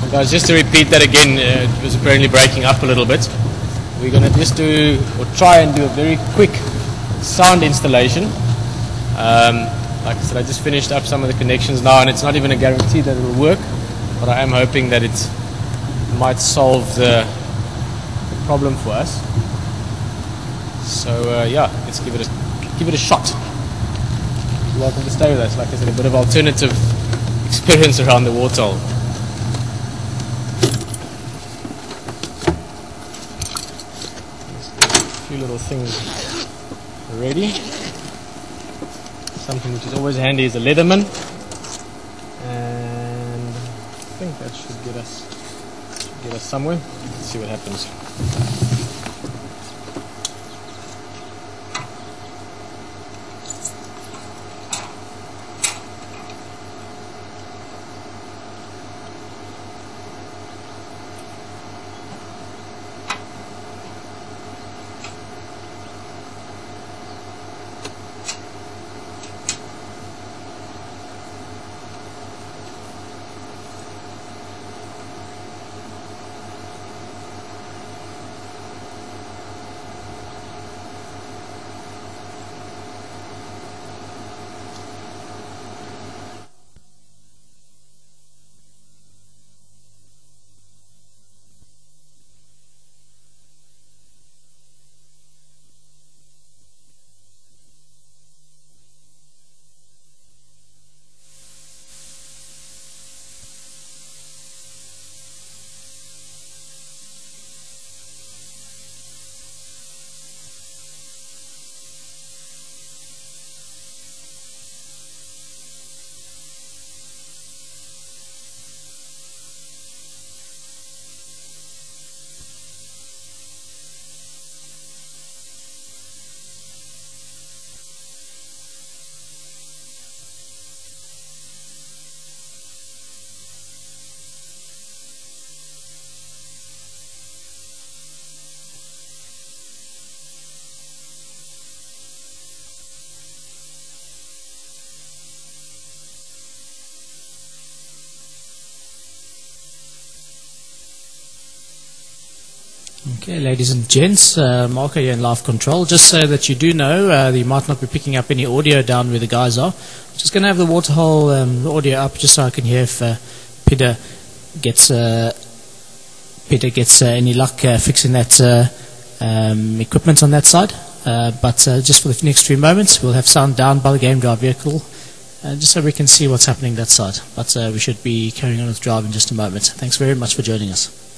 Guys, just to repeat that again, it was apparently breaking up a little bit. We're going to just do, or try and do a very quick sound installation. Like I said, I just finished up some of the connections now, and it's not even a guarantee that it will work, but I am hoping that it might solve the problem for us. So yeah, let's give it a shot. You're welcome to stay with us. Like I said, a bit of alternative experience around the waterhole. A few little things ready. Something which is always handy is a Leatherman, and I think that should get us somewhere. Let's see what happens. Okay, ladies and gents, Marco here in live control. Just so that you do know, you might not be picking up any audio down where the guys are. Just going to have the waterhole the audio up just so I can hear if Peter gets any luck fixing that equipment on that side. But just for the next few moments, we'll have sound down by the game drive vehicle, just so we can see what's happening that side. But we should be carrying on with drive in just a moment. Thanks very much for joining us.